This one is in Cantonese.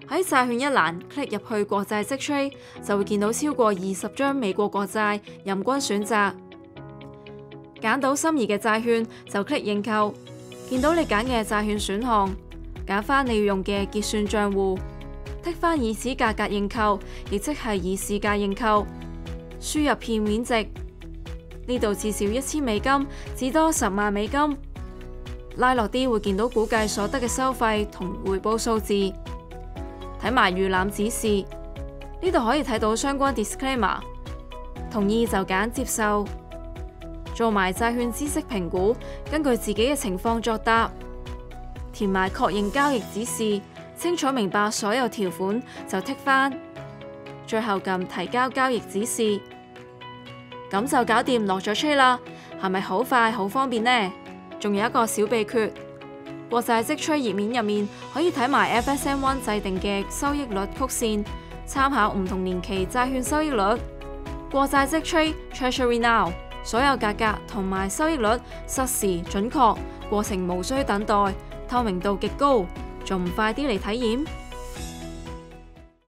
喺債券一欄 click 入去國債即 trade 就會見到超過20張美國國債任君選擇，揀到心儀嘅債券就 click 認購，見到你揀嘅債券選項，揀翻你要用嘅結算賬戶，剔翻以此價格認購，亦即係以市價認購，輸入片面值，呢度至少1000美金，至多10萬美金，拉落啲會見到估計所得嘅收費同回報數字。睇埋預覽指示，呢度可以睇到相關 disclaimer， 同意就揀接受，做埋債券知識評估，根據自己嘅情況作答，填埋確認交易指示，清楚明白所有條款就剔返，最後撳提交交易指示，咁就搞掂落咗 trade 啦，係咪好快好方便呢？仲有一個小秘訣。國債即 trade 頁面入面可以睇埋 FSM1 制定嘅收益率曲線，參考唔同年期債券收益率。國債即 trade Treasury Now， 所有價格同埋收益率實時準確，過程無需等待，透明度極高，仲唔快啲嚟體驗？